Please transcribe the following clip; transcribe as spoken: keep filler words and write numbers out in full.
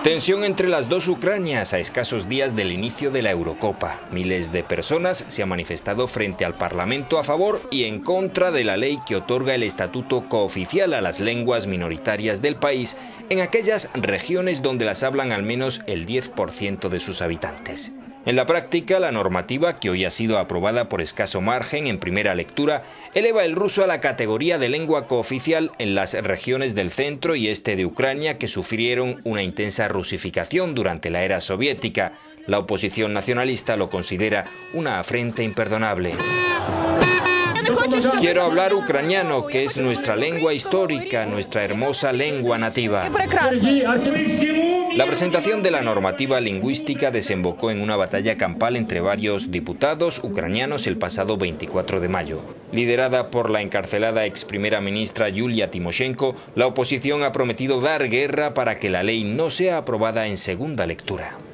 Tensión entre las dos Ucranias a escasos días del inicio de la Eurocopa. Miles de personas se han manifestado frente al Parlamento a favor y en contra de la ley que otorga el estatuto cooficial a las lenguas minoritarias del país en aquellas regiones donde las hablan al menos el diez por ciento de sus habitantes. En la práctica, la normativa, que hoy ha sido aprobada por escaso margen en primera lectura, eleva el ruso a la categoría de lengua cooficial en las regiones del centro y este de Ucrania que sufrieron una intensa rusificación durante la era soviética. La oposición nacionalista lo considera una afrenta imperdonable. Quiero hablar ucraniano, que es nuestra lengua histórica, nuestra hermosa lengua nativa. La presentación de la normativa lingüística desembocó en una batalla campal entre varios diputados ucranianos el pasado veinticuatro de mayo. Liderada por la encarcelada ex primera ministra Yulia Timoshenko, la oposición ha prometido dar guerra para que la ley no sea aprobada en segunda lectura.